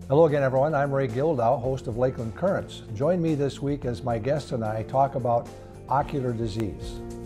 Hello again, everyone. I'm Ray Gildow, host of Lakeland Currents. Join me this week as my guest and I talk about ocular disease.